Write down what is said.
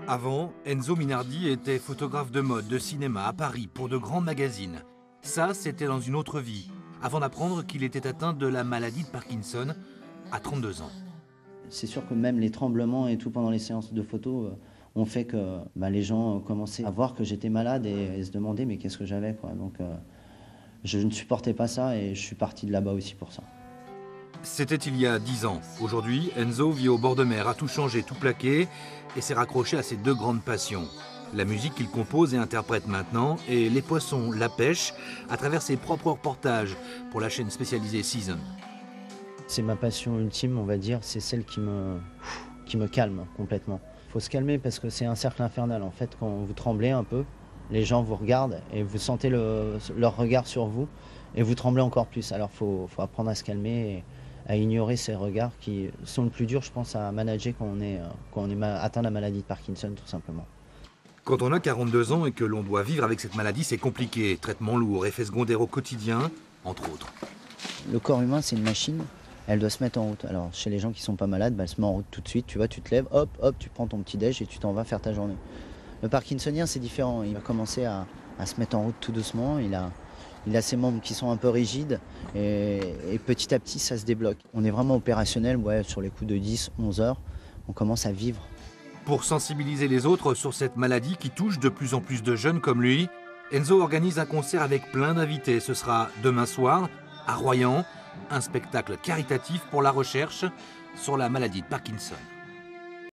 Avant, Enzo Minardi était photographe de mode, de cinéma à Paris pour de grands magazines. Ça, c'était dans une autre vie, avant d'apprendre qu'il était atteint de la maladie de Parkinson à 32 ans. C'est sûr que même les tremblements et tout pendant les séances de photos ont fait que les gens commençaient à voir que j'étais malade et se demandaient mais qu'est-ce que j'avais, quoi. Donc je ne supportais pas ça et je suis parti de là-bas aussi pour ça. C'était il y a 10 ans. Aujourd'hui, Enzo vit au bord de mer, a tout changé, tout plaqué et s'est raccroché à ses deux grandes passions. La musique qu'il compose et interprète maintenant et les poissons, la pêche, à travers ses propres reportages pour la chaîne spécialisée Season. C'est ma passion ultime, on va dire, c'est celle qui me calme complètement. Il faut se calmer parce que c'est un cercle infernal. En fait, quand vous tremblez un peu, les gens vous regardent et vous sentez leur regard sur vous et vous tremblez encore plus. Alors il faut apprendre à se calmer et à ignorer ces regards qui sont le plus dur, je pense, à manager quand on est atteint de la maladie de Parkinson, tout simplement. Quand on a 42 ans et que l'on doit vivre avec cette maladie, c'est compliqué. Traitement lourd, effets secondaires au quotidien, entre autres. Le corps humain, c'est une machine, elle doit se mettre en route. Alors chez les gens qui sont pas malades, elle se met en route tout de suite, tu vois, tu te lèves, hop, hop, tu prends ton petit déj et tu t'en vas faire ta journée. Le parkinsonien, c'est différent, il va commencer à se mettre en route tout doucement, il a ses membres qui sont un peu rigides et petit à petit, ça se débloque. On est vraiment opérationnel, sur les coups de 10, 11 heures, on commence à vivre. Pour sensibiliser les autres sur cette maladie qui touche de plus en plus de jeunes comme lui, Enzo organise un concert avec plein d'invités. Ce sera demain soir à Royan, un spectacle caritatif pour la recherche sur la maladie de Parkinson.